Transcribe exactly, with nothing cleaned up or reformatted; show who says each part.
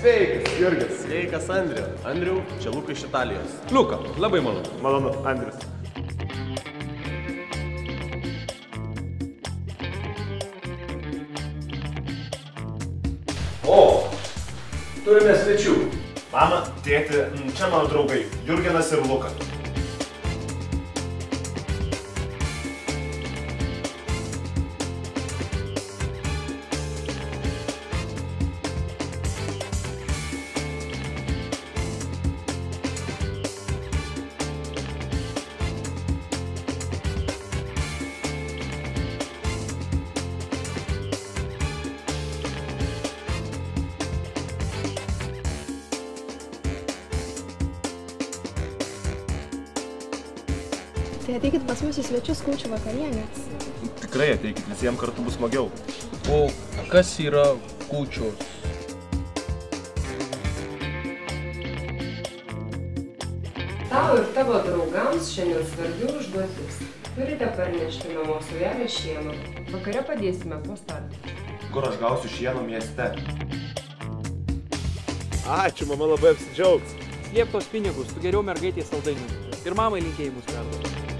Speaker 1: Sveikas, Jurgis.
Speaker 2: Sveikas, Andriu. Andriu, čia Luka iš Italijos.
Speaker 3: Liuka, labai malonu.
Speaker 1: Malonu, Andrius.
Speaker 3: O, turime svečių.
Speaker 1: Mama, tėti, čia mano draugai, Jurgenas ir Luka.
Speaker 4: Tai ateikit pas mus į svečius kūčių vakarienės.
Speaker 1: Tikrai ateikit, visiems kartu bus smagiau.
Speaker 3: O kas yra kūčios?
Speaker 5: Tau ir tavo draugams šiandien svarbi užduotis. Turite parnešti namo saujelę šieno. Vakare padėsime po staltiese.
Speaker 1: Kur aš gausiu šieno mieste? Ačiū, mama labai apsidžiaugs.
Speaker 6: Slėp tos pinigus, tu geriau mergaitės saldainių. Ir mamai linkėjimus perduok.